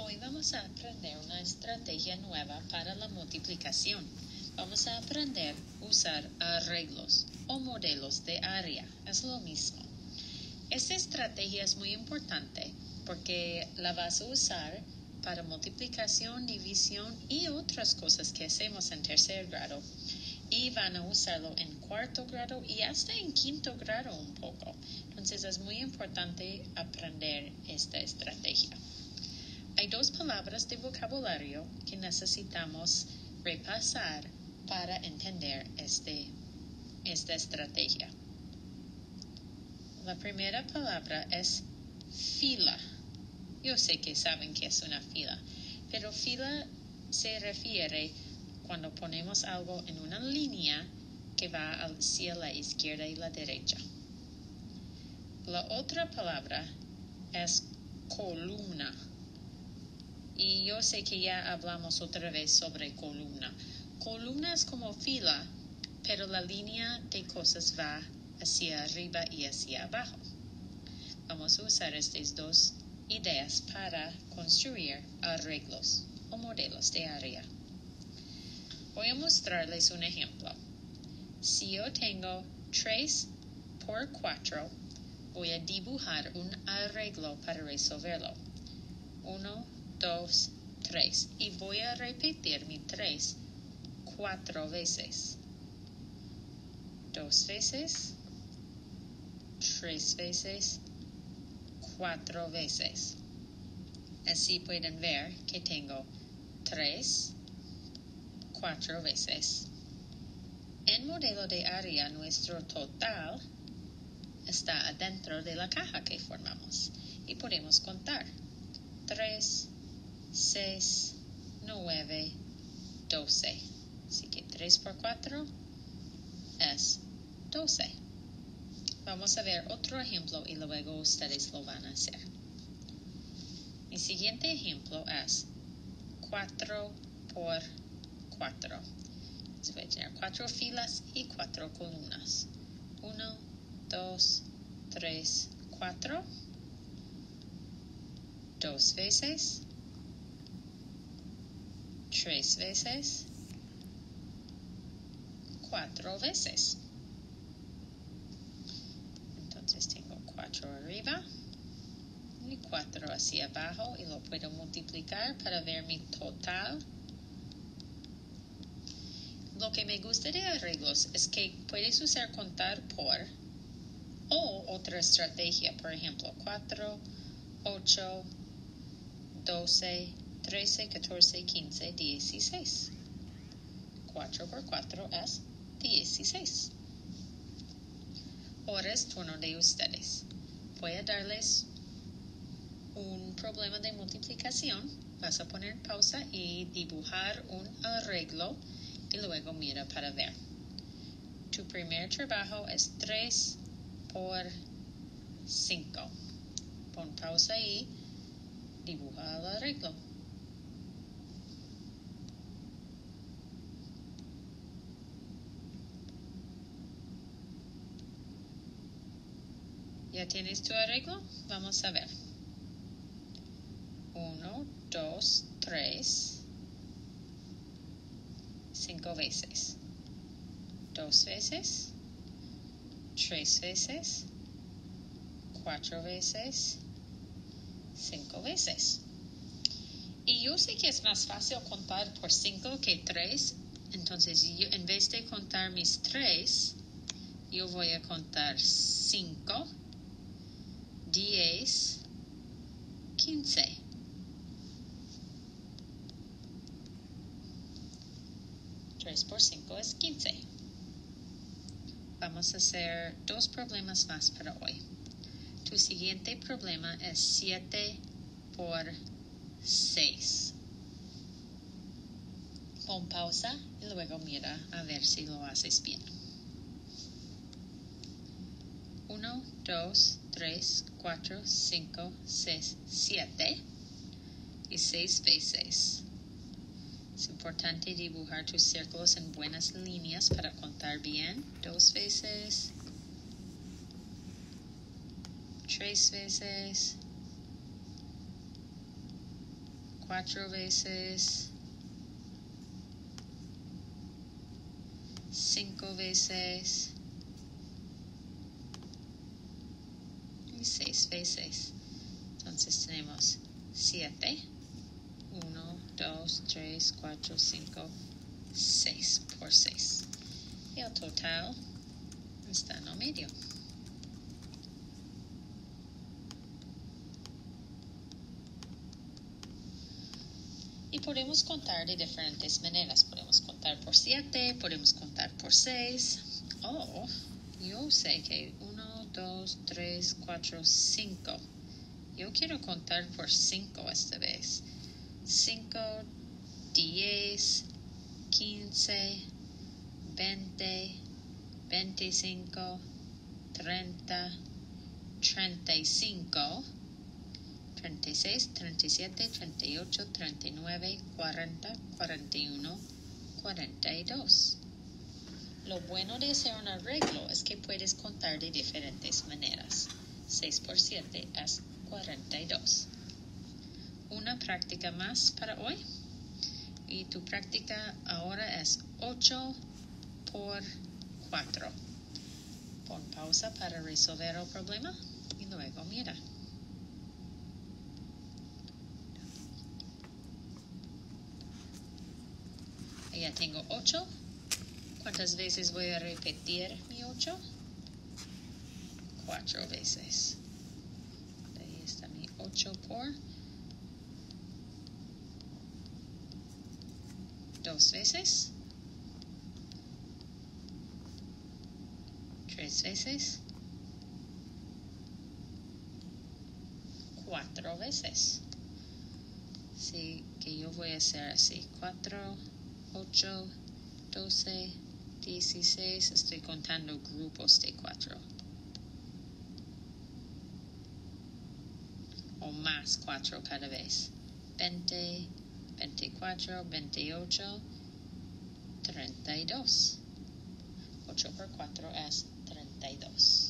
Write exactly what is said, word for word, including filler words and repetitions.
Hoy vamos a aprender una estrategia nueva para la multiplicación. Vamos a aprender a usar arreglos o modelos de área. Es lo mismo. Esta estrategia es muy importante porque la vas a usar para multiplicación, división y otras cosas que hacemos en tercer grado. Y van a usarlo en cuarto grado y hasta en quinto grado un poco. Entonces es muy importante aprender esta estrategia. Hay dos palabras de vocabulario que necesitamos repasar para entender este, esta estrategia. La primera palabra es fila. Yo sé que saben que es una fila, pero fila se refiere cuando ponemos algo en una línea que va hacia la izquierda y la derecha. La otra palabra es columna. Y yo sé que ya hablamos otra vez sobre columna. Columna es como fila, pero la línea de cosas va hacia arriba y hacia abajo. Vamos a usar estas dos ideas para construir arreglos o modelos de área. Voy a mostrarles un ejemplo. Si yo tengo tres por cuatro, voy a dibujar un arreglo para resolverlo. uno, dos, tres. Y voy a repetir mi tres cuatro veces. Dos veces, tres veces, cuatro veces. Así pueden ver que tengo tres, cuatro veces. En modelo de área, nuestro total está adentro de la caja que formamos y podemos contar. tres, seis, nueve, doce. Así que tres por cuatro es doce. Vamos a ver otro ejemplo y luego ustedes lo van a hacer. Mi siguiente ejemplo es cuatro por cuatro. Entonces voy a tener cuatro filas y cuatro columnas. uno, dos, tres, cuatro. Dos veces. Tres veces. Cuatro veces. Entonces tengo cuatro arriba y cuatro hacia abajo y lo puedo multiplicar para ver mi total. Lo que me gusta de arreglos es que puedes usar contar por o otra estrategia, por ejemplo, cuatro, ocho, doce, trece, catorce, quince, dieciséis. cuatro por cuatro es dieciséis. Ahora es turno de ustedes. Voy a darles un problema de multiplicación. Vas a poner pausa y dibujar un arreglo y luego mira para ver. Tu primer trabajo es tres por cinco. Pon pausa y dibuja el arreglo. ¿Ya tienes tu arreglo? Vamos a ver. uno, dos, tres. cinco veces. dos veces. tres veces. cuatro veces. cinco veces. Y yo sé que es más fácil contar por cinco que tres. Entonces, yo, en vez de contar mis tres, yo voy a contar cinco, diez, quince. tres por cinco es quince. Vamos a hacer dos problemas más para hoy. Tu siguiente problema es siete por seis. Pon pausa y luego mira a ver si lo haces bien. uno, dos, tres, cuatro, cinco, seis, siete. Y seis veces. Es importante dibujar tus círculos en buenas líneas para contar bien. Dos veces. Tres veces. cuatro veces, cinco veces y seis veces. Entonces tenemos siete, uno, dos, tres, cuatro, cinco, seis por seis. Y el total está en el medio. Y podemos contar de diferentes maneras. Podemos contar por siete, podemos contar por seis. O yo sé que uno, dos, tres, cuatro, cinco. Yo quiero contar por cinco esta vez. cinco, diez, quince, veinte, veinticinco, treinta, treinta y cinco, treinta y seis, treinta y siete, treinta y ocho, treinta y nueve, cuarenta, cuarenta y uno, cuarenta y dos. Lo bueno de hacer un arreglo es que puedes contar de diferentes maneras. seis por siete es cuarenta y dos. Una práctica más para hoy. Y tu práctica ahora es ocho por cuatro. Pon pausa para resolver el problema y luego mira. Ya tengo ocho. ¿Cuántas veces voy a repetir mi ocho? Cuatro veces. Ahí está mi ocho por dos veces. Tres veces. Cuatro veces. Así que yo voy a hacer así. Cuatro, ocho, doce, dieciséis. Estoy contando grupos de cuatro. O más cuatro cada vez. veinte, veinticuatro, veintiocho, treinta y dos. ocho por cuatro es treinta y dos.